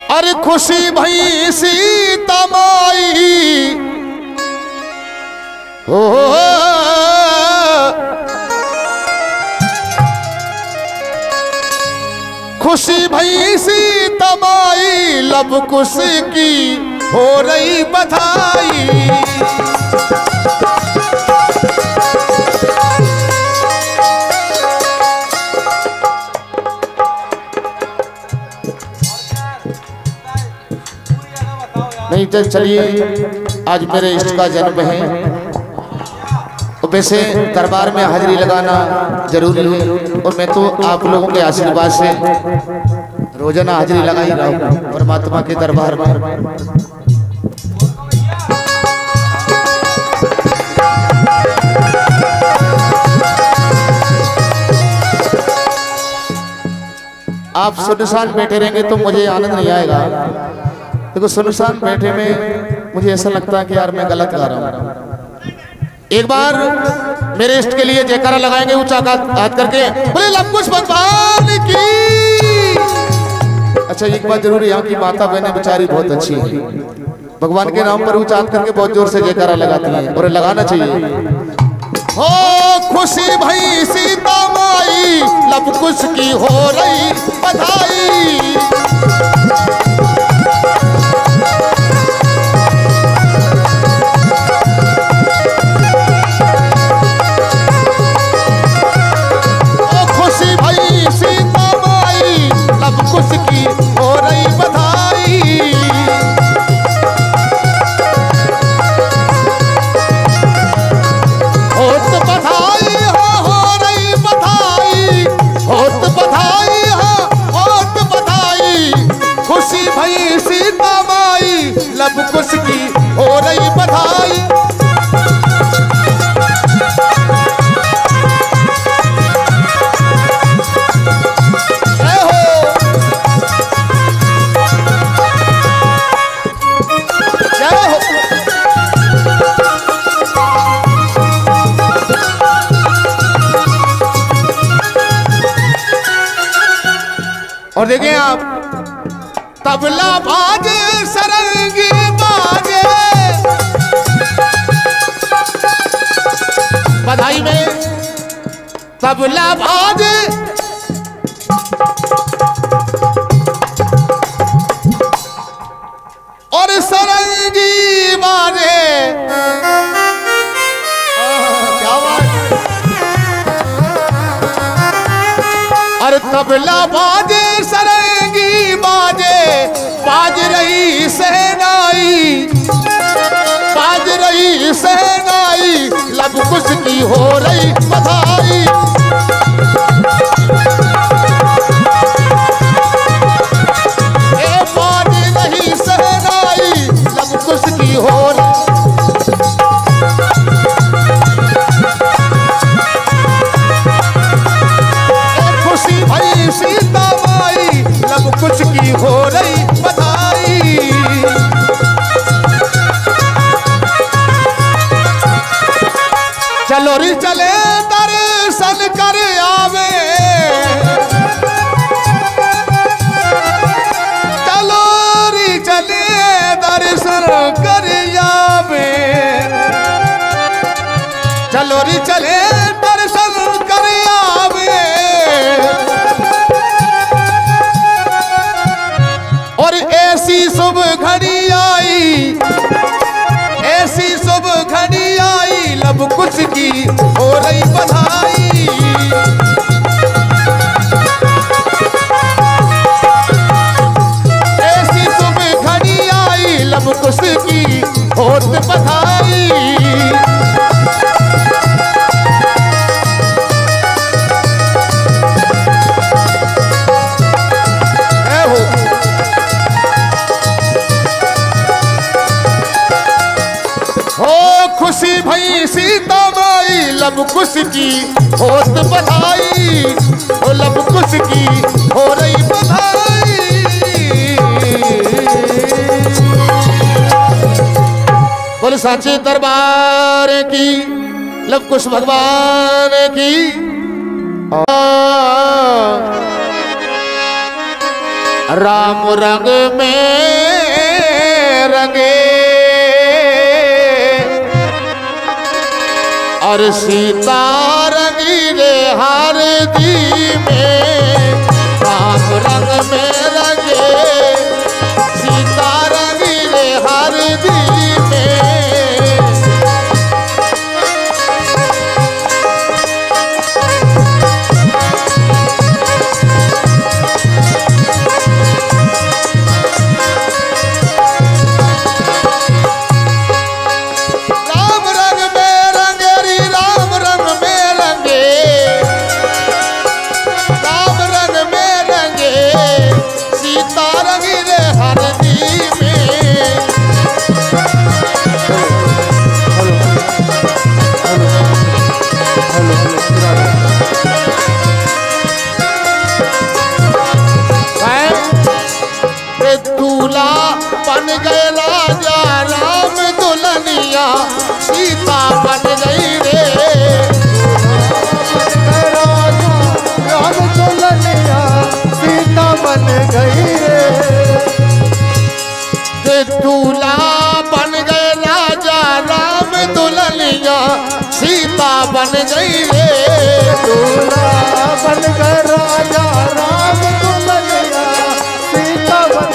अरे खुशी भई सीता माई हो खुशी भई सीता माई लब कुश की हो रही बधाई। नहीं तो चलिए आज मेरे इष्ट का जन्म है, तो वैसे दरबार में हाजिरी लगाना जरूरी है और मैं तो आप लोगों के आशीर्वाद से रोजाना हाजिरी लगा ही रहा हूँ परमात्मा के दरबार में। आप सुनसान बैठे रहेंगे तो मुझे आनंद नहीं आएगा। देखो सुनसान बैठे में मुझे ऐसा लगता है कि यार मैं गलत गा रहा हूँ। एक बार मेरे इष्ट के लिए जयकारा लगाएंगे ऊंचा हाथ करके, बोले लब कुश भगवान की। अच्छा एक बात जरूर, यहाँ की माता बहनें बेचारी बहुत अच्छी है, भगवान के नाम पर ऊंचा हाथ करके बहुत जोर से जयकारा लगाती हैं और लगाना चाहिए। हो खुशी भई सीता माई लब कुश की हो रही बधाई। की हो रही बधाई। होत बधाई हो रही बधाई, होत बधाई होत बधाई। खुशी भई सीता माई लब कुश की हो रही बधाई। और देखें आप, तबला बाजे सरंगी बाजे, बधाई में तबला बाजे और सरंगी बाजे। क्या बात, अरे तबला बाजे सरंगी बाजे, बाज रही सहनाई, बाज रही सहनाई लब कुश की हो रही बधाई। ए बाज रही सहनाई लब कुश की हो रही। खुशी भई सीता माई लब कुश की हो रही बधाई। चलो री चले दर्शन कर आवे, चलो री चले दर्शन कर आवे, चलो री चले दर्शन कर आवे। और ऐसी शुभ घड़ी आई, ऐसी शुभ घड़ी आई लब कुश की हो रही बधाई। ऐसी शुभ घड़ी आई लब कुश की होत बधाई। खुशी भई सीता माई लब कुश की होत बधाई, ओ लब कुश की हो रही बधाई। बोल साचे दरबार की, लब कुश भगवान की। राम रंग में रंगे और सीता रंगी रे हरदी में। राम रंग में रंगे सीता रंगी रे हरदी में। बन गए राजा राम दुल्हनिया सीता बन गई रे। राम दुल्हनिया सीता बन गई रे। दूल्हा बन गए राजा राम दुल्हनिया सीता बन गई रे। दूल्हा बन गए राजा राम दुल्हनिया सीता बन।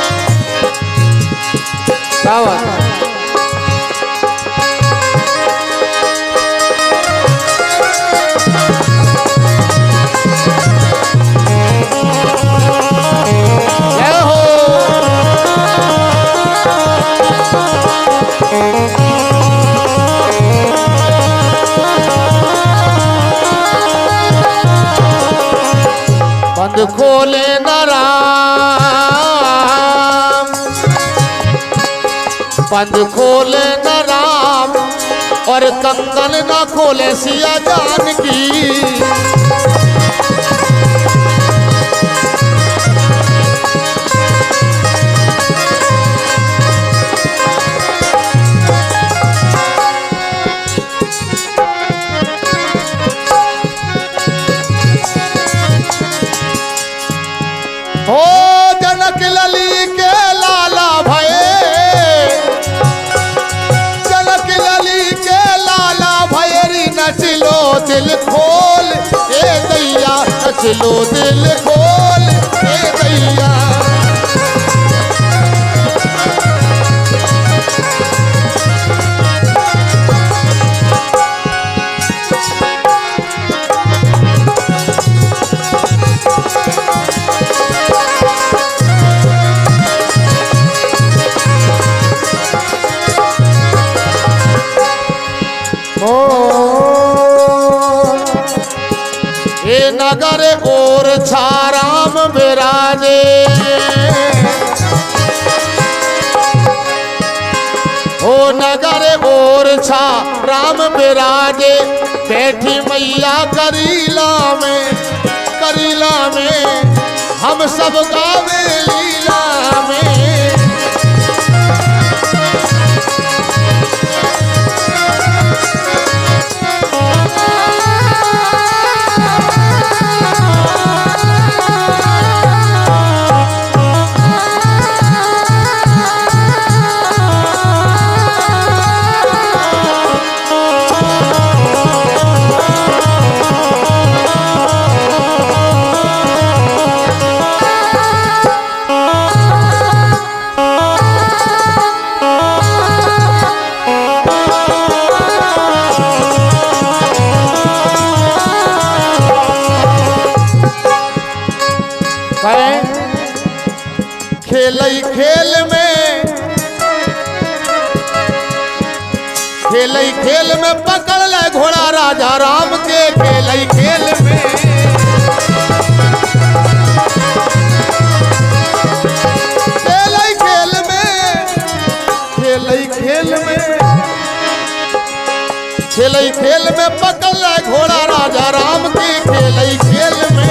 बंद खोले न राम, बंद खोले न राम और कंगन न खोले सिया जानकी। हो जनक लली के लाला भये, जनक लली के लाला भयरी नचलो दिल खोल ए दैया, नचलो दिल खोल ए दैया। नगर और छाराम विराजे, ओ नगर और छाराम विराजे। बैठी मैया करीला में हम सब गावे लीला में। खेलई खेल में पकड़ ले घोड़ा राजा राम के। खेलई खेल में, खेलई खेल में, खेलई खेल में, खेलई खेल में पकड़ ले घोड़ा राजा राम के। खेलई खेल में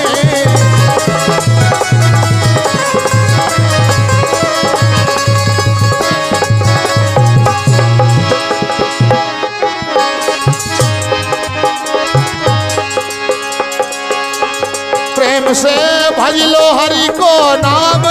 से भजलो हरि को नाम